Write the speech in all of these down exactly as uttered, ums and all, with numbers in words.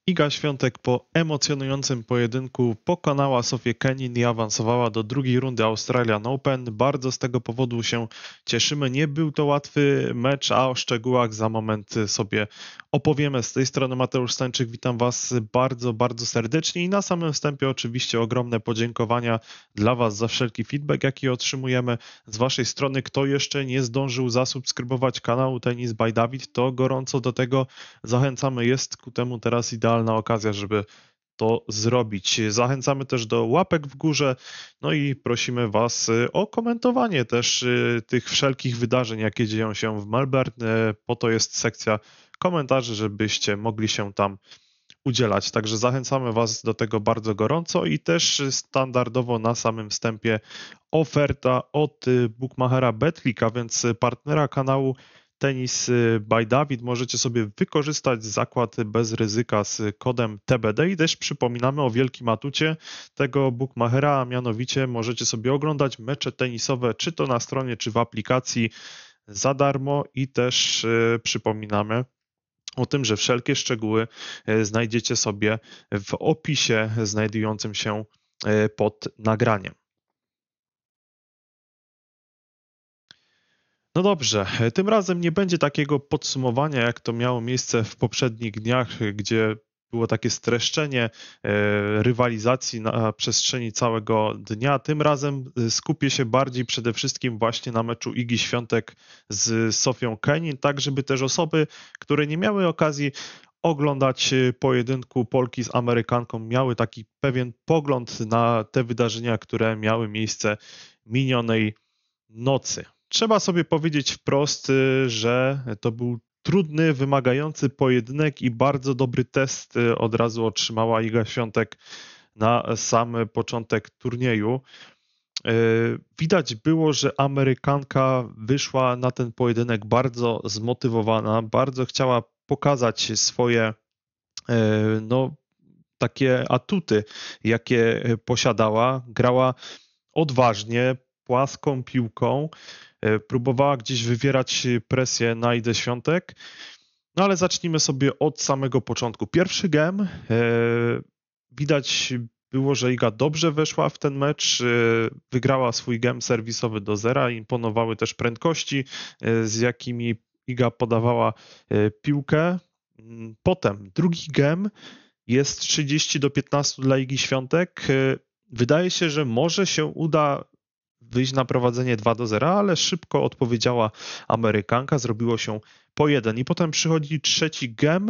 Iga Świątek po emocjonującym pojedynku pokonała Sofię Kenin i awansowała do drugiej rundy Australian Open. Bardzo z tego powodu się cieszymy. Nie był to łatwy mecz, a o szczegółach za moment sobie opowiemy. Z tej strony Mateusz Stańczyk, witam Was bardzo, bardzo serdecznie i na samym wstępie oczywiście ogromne podziękowania dla Was za wszelki feedback, jaki otrzymujemy z Waszej strony. Kto jeszcze nie zdążył zasubskrybować kanału Tennis by Dawid, to gorąco do tego zachęcamy. Jest ku temu teraz idealna okazja, żeby to zrobić. Zachęcamy też do łapek w górze, no i prosimy Was o komentowanie też tych wszelkich wydarzeń, jakie dzieją się w Melbourne. Po to jest sekcja komentarzy, żebyście mogli się tam udzielać. Także zachęcamy Was do tego bardzo gorąco i też standardowo na samym wstępie oferta od bookmachera Betclic, a więc partnera kanału Tennis by Dawid. Możecie sobie wykorzystać zakład bez ryzyka z kodem T B D i też przypominamy o wielkim atucie tego bookmachera, a mianowicie możecie sobie oglądać mecze tenisowe czy to na stronie, czy w aplikacji za darmo i też przypominamy o tym, że wszelkie szczegóły znajdziecie sobie w opisie znajdującym się pod nagraniem. No dobrze, tym razem nie będzie takiego podsumowania, jak to miało miejsce w poprzednich dniach, gdzie było takie streszczenie rywalizacji na przestrzeni całego dnia. Tym razem skupię się bardziej przede wszystkim właśnie na meczu Igi Świątek z Sofią Kenin, tak żeby też osoby, które nie miały okazji oglądać pojedynku Polki z Amerykanką, miały taki pewien pogląd na te wydarzenia, które miały miejsce minionej nocy. Trzeba sobie powiedzieć wprost, że to był trudny, wymagający pojedynek i bardzo dobry test od razu otrzymała Iga Świątek na sam początek turnieju. Widać było, że Amerykanka wyszła na ten pojedynek bardzo zmotywowana, bardzo chciała pokazać swoje no, takie atuty, jakie posiadała. Grała odważnie, płaską piłką, próbowała gdzieś wywierać presję na Idę Świątek. No ale zacznijmy sobie od samego początku. Pierwszy gem, widać było, że Iga dobrze weszła w ten mecz, wygrała swój gem serwisowy do zera, imponowały też prędkości, z jakimi Iga podawała piłkę. Potem drugi gem jest trzydzieści do piętnastu dla Igi Świątek. Wydaje się, że może się uda wyjść na prowadzenie dwa do zera, ale szybko odpowiedziała Amerykanka, zrobiło się po jeden. I potem przychodzi trzeci gem,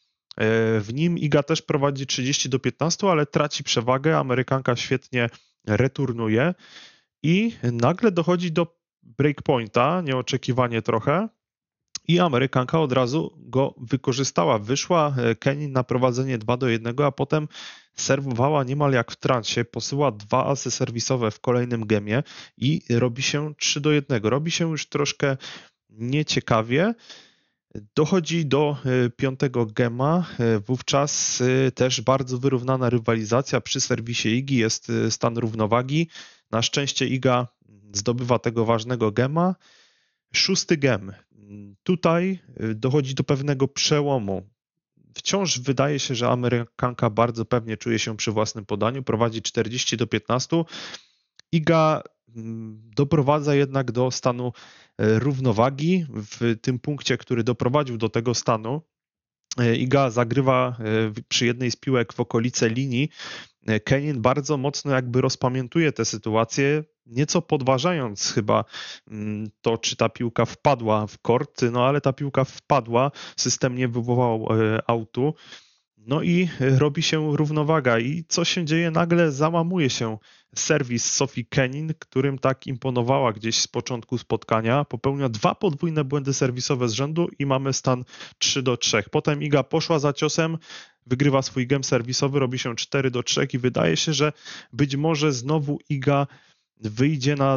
w nim Iga też prowadzi trzydzieści do piętnastu, ale traci przewagę, Amerykanka świetnie returnuje i nagle dochodzi do breakpointa, nieoczekiwanie trochę, i Amerykanka od razu go wykorzystała. Wyszła Kenin na prowadzenie dwa do jednego, a potem serwowała niemal jak w transie, posyła dwa asy serwisowe w kolejnym gemie i robi się trzy do jednego. Robi się już troszkę nieciekawie. Dochodzi do piątego gema, wówczas też bardzo wyrównana rywalizacja przy serwisie Igi, jest stan równowagi. Na szczęście Iga zdobywa tego ważnego gema. Szósty gem. Tutaj dochodzi do pewnego przełomu. Wciąż wydaje się, że Amerykanka bardzo pewnie czuje się przy własnym podaniu, prowadzi czterdzieści do piętnastu. Iga doprowadza jednak do stanu równowagi. W tym punkcie, który doprowadził do tego stanu, Iga zagrywa przy jednej z piłek w okolice linii. Kenin bardzo mocno jakby rozpamiętuje tę sytuację, nieco podważając chyba to, czy ta piłka wpadła w kort, no ale ta piłka wpadła, system nie wywołał autu, no i robi się równowaga. I co się dzieje? Nagle załamuje się serwis Sofii Kenin, którym tak imponowała gdzieś z początku spotkania. Popełnia dwa podwójne błędy serwisowe z rzędu i mamy stan trzy do trzech. Potem Iga poszła za ciosem, wygrywa swój gem serwisowy, robi się cztery do trzech i wydaje się, że być może znowu Iga wyjdzie na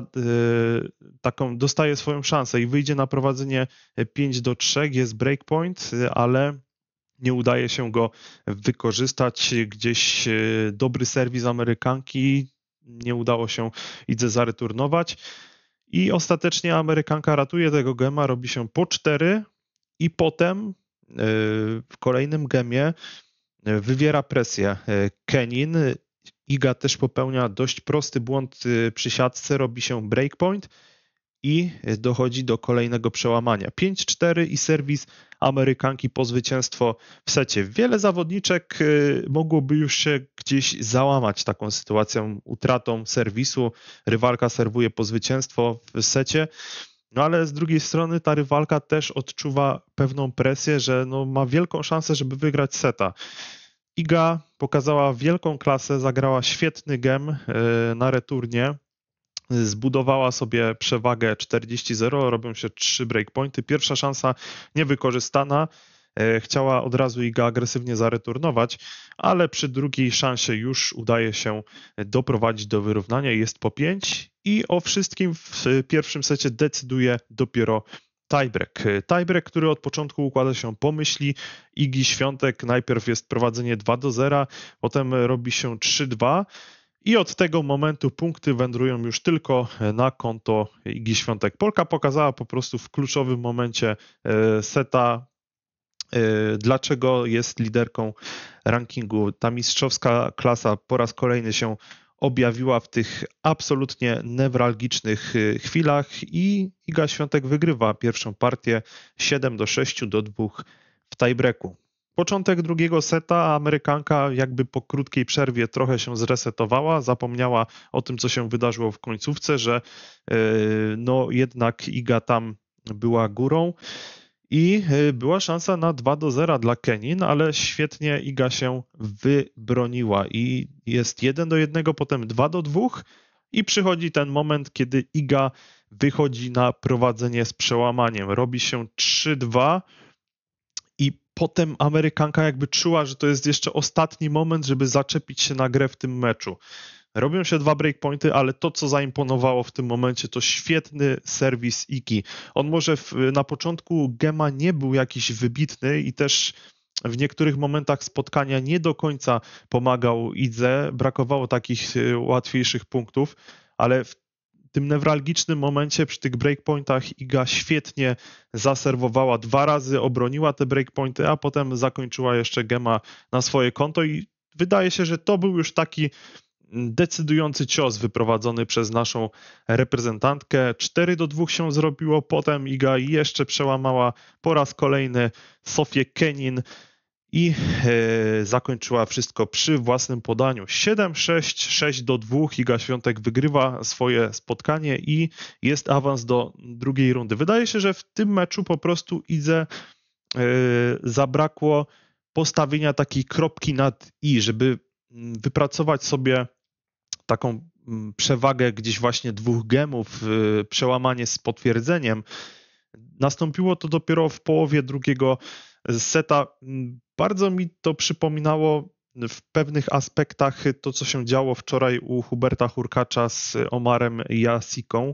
y, taką, dostaje swoją szansę i wyjdzie na prowadzenie pięć do trzech, jest breakpoint, ale nie udaje się go wykorzystać. Gdzieś dobry serwis Amerykanki, nie udało się Idze zareturnować i ostatecznie Amerykanka ratuje tego gema, robi się po cztery i potem w kolejnym gemie wywiera presję Kenin. Iga też popełnia dość prosty błąd przy siatce, robi się breakpoint i dochodzi do kolejnego przełamania. pięć cztery i serwis Amerykanki po zwycięstwo w secie. Wiele zawodniczek mogłoby już się gdzieś załamać taką sytuacją, utratą serwisu. Rywalka serwuje po zwycięstwo w secie, no ale z drugiej strony ta rywalka też odczuwa pewną presję, że no ma wielką szansę, żeby wygrać seta. Iga pokazała wielką klasę, zagrała świetny gem na returnie. Zbudowała sobie przewagę czterdzieści zero, robią się trzy breakpointy. Pierwsza szansa niewykorzystana. Chciała od razu Iga agresywnie zareturnować, ale przy drugiej szansie już udaje się doprowadzić do wyrównania. Jest po pięć i o wszystkim w pierwszym secie decyduje dopiero tiebreak. Tiebreak, który od początku układa się po myśli Igi Świątek. Najpierw jest prowadzenie dwa do zera, potem robi się trzy dwa. I od tego momentu punkty wędrują już tylko na konto Igi Świątek. Polka pokazała po prostu w kluczowym momencie seta, dlaczego jest liderką rankingu. Ta mistrzowska klasa po raz kolejny się objawiła w tych absolutnie newralgicznych chwilach i Iga Świątek wygrywa pierwszą partię siedem do sześciu do dwóch w tiebreaku. Początek drugiego seta, Amerykanka jakby po krótkiej przerwie trochę się zresetowała, zapomniała o tym, co się wydarzyło w końcówce, że no jednak Iga tam była górą i była szansa na dwa do zera dla Kenin, ale świetnie Iga się wybroniła i jest jeden do jednego, potem dwa do dwóch i przychodzi ten moment, kiedy Iga wychodzi na prowadzenie z przełamaniem. Robi się trzy dwa. I potem Amerykanka jakby czuła, że to jest jeszcze ostatni moment, żeby zaczepić się na grę w tym meczu. Robią się dwa breakpointy, ale to, co zaimponowało w tym momencie, to świetny serwis Igi. On może w, na początku gema nie był jakiś wybitny i też w niektórych momentach spotkania nie do końca pomagał Idze. Brakowało takich łatwiejszych punktów, ale w tym newralgicznym momencie przy tych breakpointach Iga świetnie zaserwowała dwa razy, obroniła te breakpointy, a potem zakończyła jeszcze gema na swoje konto i wydaje się, że to był już taki decydujący cios wyprowadzony przez naszą reprezentantkę. cztery do dwóch się zrobiło, potem Iga jeszcze przełamała po raz kolejny Sofię Kenin i e, zakończyła wszystko przy własnym podaniu. siedem sześć, sześć do dwóch. Iga Świątek wygrywa swoje spotkanie i jest awans do drugiej rundy. Wydaje się, że w tym meczu po prostu Idze e, zabrakło postawienia takiej kropki nad i, żeby wypracować sobie taką przewagę gdzieś właśnie dwóch gemów, e, przełamanie z potwierdzeniem. Nastąpiło to dopiero w połowie drugiego seta. Bardzo mi to przypominało w pewnych aspektach to, co się działo wczoraj u Huberta Hurkacza z Omarem Jasiką.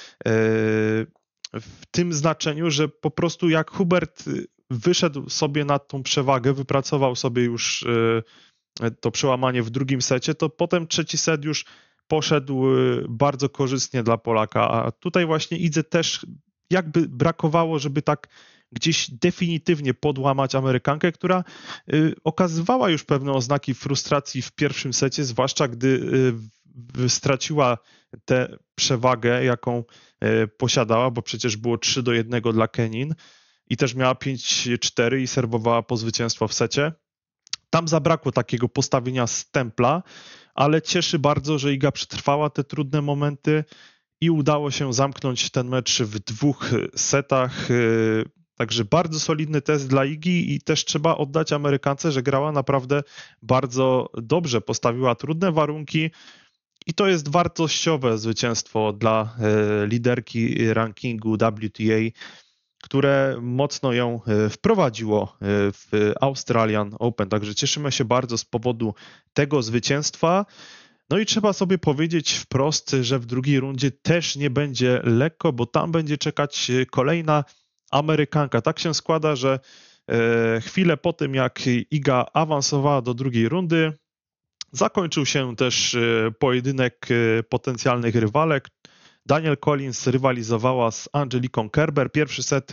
W tym znaczeniu, że po prostu jak Hubert wyszedł sobie na tą przewagę, wypracował sobie już to przełamanie w drugim secie, to potem trzeci set już poszedł bardzo korzystnie dla Polaka, a tutaj właśnie Idze też jakby brakowało, żeby tak gdzieś definitywnie podłamać Amerykankę, która y, okazywała już pewne oznaki frustracji w pierwszym secie, zwłaszcza gdy y, straciła tę przewagę, jaką y, posiadała, bo przecież było trzy do jednego dla Kenin i też miała pięć cztery i serwowała po zwycięstwo w secie. Tam zabrakło takiego postawienia stempla, ale cieszy bardzo, że Iga przetrwała te trudne momenty i udało się zamknąć ten mecz w dwóch setach. Także bardzo solidny test dla Igi i też trzeba oddać Amerykance, że grała naprawdę bardzo dobrze, postawiła trudne warunki i to jest wartościowe zwycięstwo dla liderki rankingu W T A, które mocno ją wprowadziło w Australian Open. Także cieszymy się bardzo z powodu tego zwycięstwa. No i trzeba sobie powiedzieć wprost, że w drugiej rundzie też nie będzie lekko, bo tam będzie czekać kolejna Amerykanka. Tak się składa, że chwilę po tym, jak Iga awansowała do drugiej rundy, zakończył się też pojedynek potencjalnych rywalek. Danielle Collins rywalizowała z Angeliką Kerber. Pierwszy set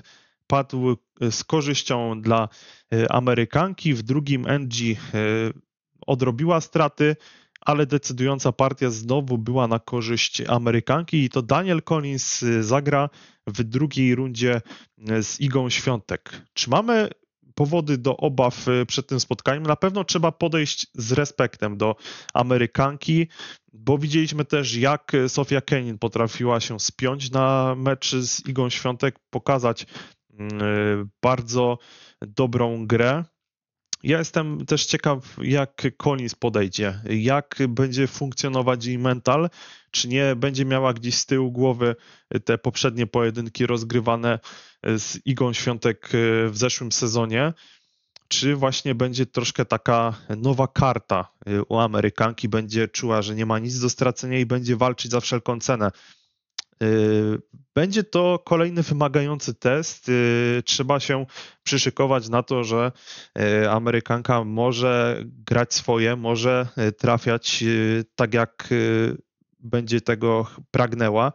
padł z korzyścią dla Amerykanki, w drugim Angie odrobiła straty, ale decydująca partia znowu była na korzyść Amerykanki i to Danielle Collins zagra w drugiej rundzie z Igą Świątek. Czy mamy powody do obaw przed tym spotkaniem? Na pewno trzeba podejść z respektem do Amerykanki, bo widzieliśmy też, jak Sofia Kenin potrafiła się spiąć na mecz z Igą Świątek, pokazać bardzo dobrą grę. Ja jestem też ciekaw, jak Collins podejdzie, jak będzie funkcjonować jej mental, czy nie będzie miała gdzieś z tyłu głowy te poprzednie pojedynki rozgrywane z Igą Świątek w zeszłym sezonie, czy właśnie będzie troszkę taka nowa karta u Amerykanki, będzie czuła, że nie ma nic do stracenia i będzie walczyć za wszelką cenę. Będzie to kolejny wymagający test. Trzeba się przyszykować na to, że Amerykanka może grać swoje, może trafiać tak, jak będzie tego pragnęła.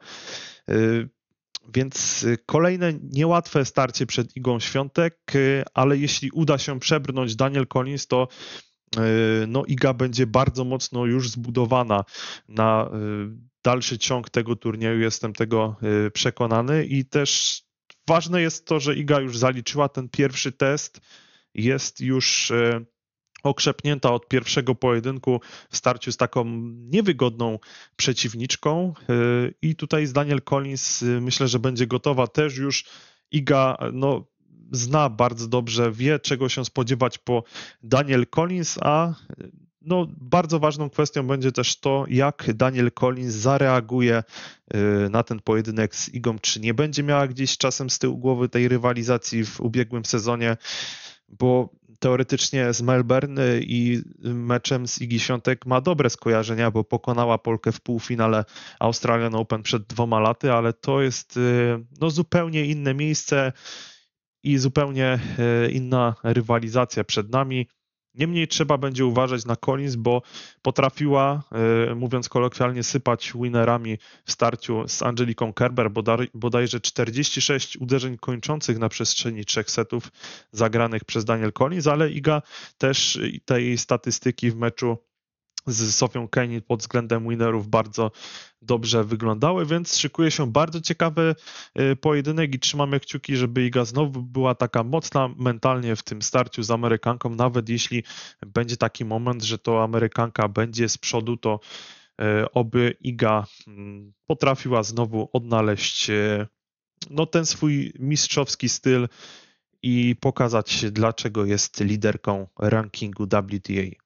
Więc kolejne niełatwe starcie przed Igą Świątek, ale jeśli uda się przebrnąć Danielle Collins, to no Iga będzie bardzo mocno już zbudowana na dalszy ciąg tego turnieju, jestem tego przekonany i też ważne jest to, że Iga już zaliczyła ten pierwszy test, jest już okrzepnięta od pierwszego pojedynku w starciu z taką niewygodną przeciwniczką i tutaj z Danielle Collins myślę, że będzie gotowa też już. Iga no, zna bardzo dobrze, wie czego się spodziewać po Danielle Collins, a no, bardzo ważną kwestią będzie też to, jak Danielle Collins zareaguje na ten pojedynek z Igą, czy nie będzie miała gdzieś czasem z tyłu głowy tej rywalizacji w ubiegłym sezonie, bo teoretycznie z Melbourne i meczem z Igi Świątek ma dobre skojarzenia, bo pokonała Polkę w półfinale Australian Open przed dwoma laty, ale to jest no, zupełnie inne miejsce i zupełnie inna rywalizacja przed nami. Niemniej trzeba będzie uważać na Collins, bo potrafiła, mówiąc kolokwialnie, sypać winerami w starciu z Angeliką Kerber, bodajże czterdzieści sześć uderzeń kończących na przestrzeni trzech setów zagranych przez Danielle Collins, ale Iga też te jej statystyki w meczu z Sofią Kenin pod względem winerów bardzo dobrze wyglądały, więc szykuje się bardzo ciekawy pojedynek i trzymamy kciuki, żeby Iga znowu była taka mocna mentalnie w tym starciu z Amerykanką, nawet jeśli będzie taki moment, że to Amerykanka będzie z przodu, to oby Iga potrafiła znowu odnaleźć no, ten swój mistrzowski styl i pokazać, dlaczego jest liderką rankingu W T A.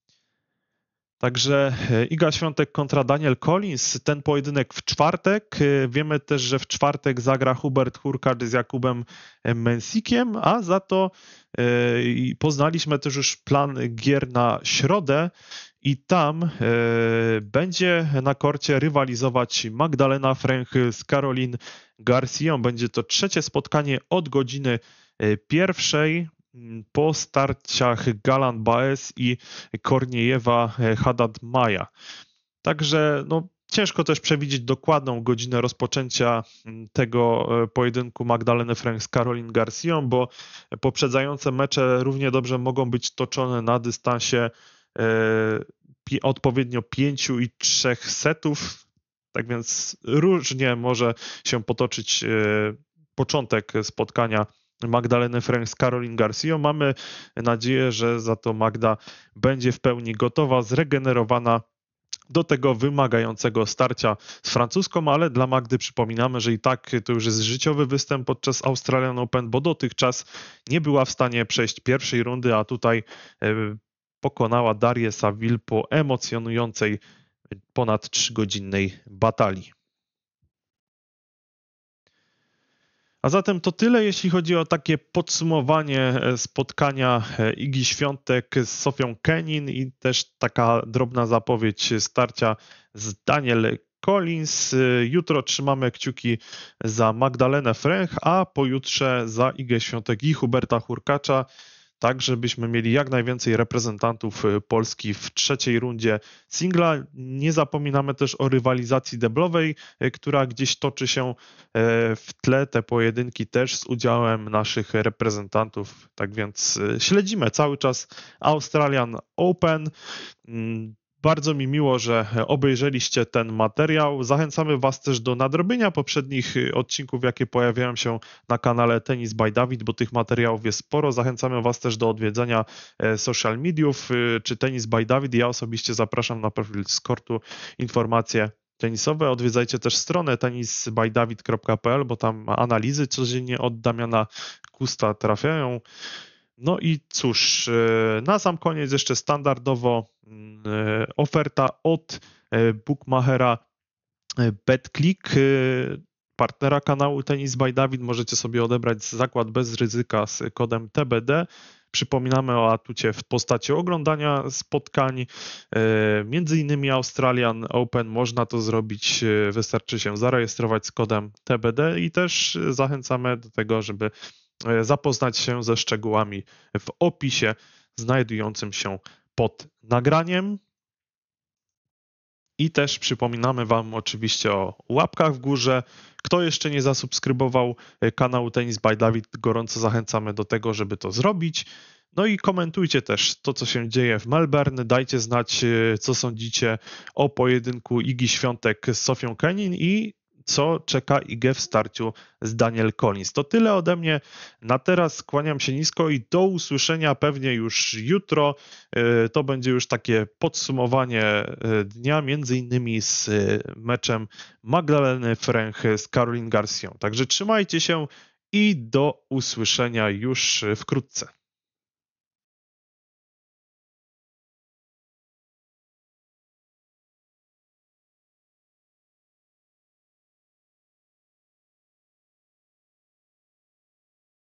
Także Iga Świątek kontra Danielle Collins, ten pojedynek w czwartek. Wiemy też, że w czwartek zagra Hubert Hurkacz z Jakubem Mensikiem, a za to poznaliśmy też już plan gier na środę i tam będzie na korcie rywalizować Magdalena Fręch z Caroline García. Będzie to trzecie spotkanie od godziny pierwszej. Po starciach Galan Baez i Korniejewa Haddad Maja. Także no, ciężko też przewidzieć dokładną godzinę rozpoczęcia tego pojedynku Magdaleny Fręch z Caroline García, bo poprzedzające mecze równie dobrze mogą być toczone na dystansie e, odpowiednio pięciu i trzech setów. Tak więc różnie może się potoczyć e, początek spotkania Magdaleny Fręch z Caroline García. Mamy nadzieję, że za to Magda będzie w pełni gotowa, zregenerowana do tego wymagającego starcia z francuską, ale dla Magdy przypominamy, że i tak to już jest życiowy występ podczas Australian Open, bo dotychczas nie była w stanie przejść pierwszej rundy, a tutaj pokonała Darię Saville po emocjonującej ponad trzygodzinnej batalii. A zatem to tyle, jeśli chodzi o takie podsumowanie spotkania Igi Świątek z Sofią Kenin i też taka drobna zapowiedź starcia z Danielle Collins. Jutro trzymamy kciuki za Magdalenę Fręch, a pojutrze za Igę Świątek i Huberta Hurkacza. tak żebyśmy mieli jak najwięcej reprezentantów Polski w trzeciej rundzie singla. Nie zapominamy też o rywalizacji deblowej, która gdzieś toczy się w tle, te pojedynki też z udziałem naszych reprezentantów, tak więc śledzimy cały czas Australian Open. Bardzo mi miło, że obejrzeliście ten materiał. Zachęcamy Was też do nadrobienia poprzednich odcinków, jakie pojawiają się na kanale Tennis by Dawid, bo tych materiałów jest sporo. Zachęcamy Was też do odwiedzenia social mediów czy Tennis by Dawid. Ja osobiście zapraszam na profil Skortu informacje tenisowe. Odwiedzajcie też stronę tennis by dawid kropka p l, bo tam analizy codziennie od Damiana Kusta trafiają. No i cóż, na sam koniec jeszcze standardowo oferta od bookmachera BetClick, partnera kanału Tennis by Dawid. Możecie sobie odebrać zakład bez ryzyka z kodem T B D. Przypominamy o atucie w postaci oglądania spotkań, między innymi Australian Open. Można to zrobić, wystarczy się zarejestrować z kodem T B D i też zachęcamy do tego, żeby zapoznać się ze szczegółami w opisie znajdującym się pod nagraniem. I też przypominamy Wam oczywiście o łapkach w górze. Kto jeszcze nie zasubskrybował kanału Tennis by Dawid, gorąco zachęcamy do tego, żeby to zrobić. No i komentujcie też to, co się dzieje w Melbourne. Dajcie znać, co sądzicie o pojedynku Igi Świątek z Sofią Kenin i co czeka Igę w starciu z Danielle Collins. To tyle ode mnie na teraz. Kłaniam się nisko i do usłyszenia pewnie już jutro. To będzie już takie podsumowanie dnia, między innymi z meczem Magdaleny Fręch z Caroline Garcją. Także trzymajcie się i do usłyszenia już wkrótce.